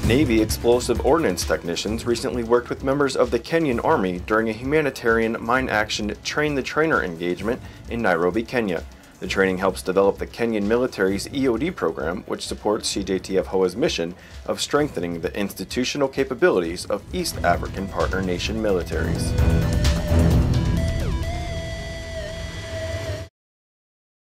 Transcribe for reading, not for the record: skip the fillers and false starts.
Navy explosive ordnance technicians recently worked with members of the Kenyan Army during a humanitarian mine action Train the Trainer engagement in Nairobi, Kenya. The training helps develop the Kenyan military's EOD program, which supports CJTF-HOA's mission of strengthening the institutional capabilities of East African partner nation militaries.